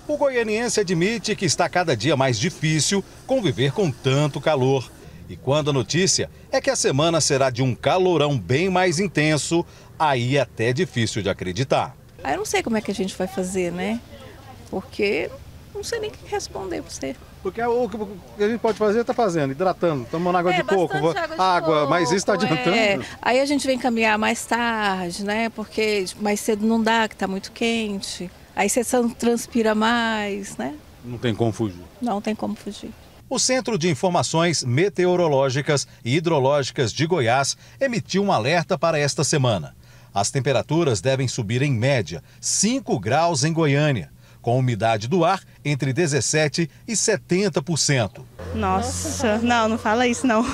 O goianiense admite que está cada dia mais difícil conviver com tanto calor. E quando a notícia é que a semana será de um calorão bem mais intenso, aí é até difícil de acreditar. Eu não sei como é que a gente vai fazer, né? Porque não sei nem o que responder para você. Porque o que a gente pode fazer está fazendo, hidratando, tomando água de coco, água, mas isso está adiantando? Aí a gente vem caminhar mais tarde, né? Porque mais cedo não dá, que está muito quente. Aí você transpira mais, né? Não tem como fugir. Não tem como fugir. O Centro de Informações Meteorológicas e Hidrológicas de Goiás emitiu um alerta para esta semana. As temperaturas devem subir em média 5 graus em Goiânia, com umidade do ar entre 17% e 70%. Nossa, não fala isso não.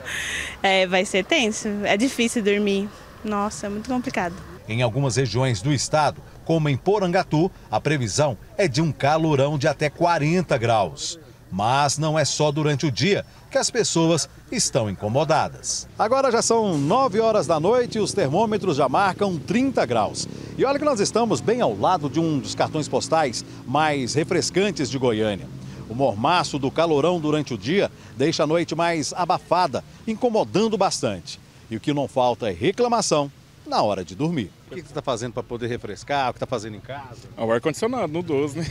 Vai ser tenso, é difícil dormir. Nossa, é muito complicado. Em algumas regiões do estado, como em Porangatu, a previsão é de um calorão de até 40 graus. Mas não é só durante o dia que as pessoas estão incomodadas. Agora já são 9 horas da noite e os termômetros já marcam 30 graus. E olha que nós estamos bem ao lado de um dos cartões postais mais refrescantes de Goiânia. O mormaço do calorão durante o dia deixa a noite mais abafada, incomodando bastante. E o que não falta é reclamação na hora de dormir. O que você está fazendo para poder refrescar? O que está fazendo em casa? O ar-condicionado no 12, né?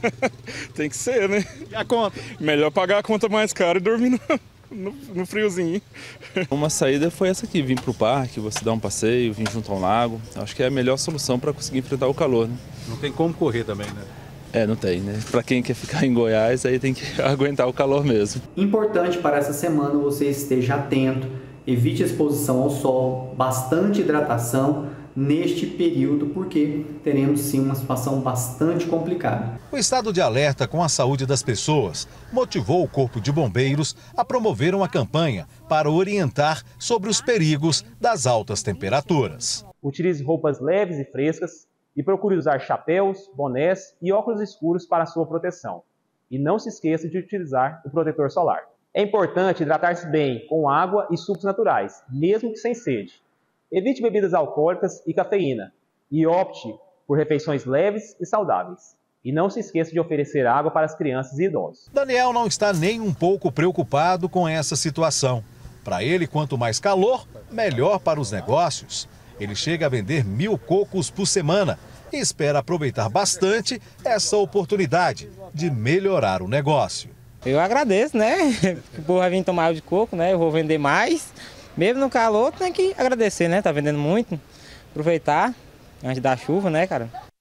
Tem que ser, né? E a conta? Melhor pagar a conta mais cara e dormir no friozinho. Uma saída foi essa aqui, vir para o parque, você dar um passeio, vir junto a um lago. Acho que é a melhor solução para conseguir enfrentar o calor, né? Não tem como correr também, né? Não tem, né? Para quem quer ficar em Goiás, aí tem que aguentar o calor mesmo. Importante para essa semana você esteja atento, evite exposição ao sol, bastante hidratação neste período, porque teremos sim uma situação bastante complicada. O estado de alerta com a saúde das pessoas motivou o Corpo de Bombeiros a promover uma campanha para orientar sobre os perigos das altas temperaturas. Utilize roupas leves e frescas e procure usar chapéus, bonés e óculos escuros para sua proteção. E não se esqueça de utilizar o protetor solar. É importante hidratar-se bem com água e sucos naturais, mesmo que sem sede. Evite bebidas alcoólicas e cafeína e opte por refeições leves e saudáveis. E não se esqueça de oferecer água para as crianças e idosos. Daniel não está nem um pouco preocupado com essa situação. Para ele, quanto mais calor, melhor para os negócios. Ele chega a vender 1.000 cocos por semana e espera aproveitar bastante essa oportunidade de melhorar o negócio. Eu agradeço, né? O povo vai vir tomar água de coco, né? Eu vou vender mais. Mesmo no calor, tem que agradecer, né? Tá vendendo muito. Aproveitar antes da chuva, né, cara?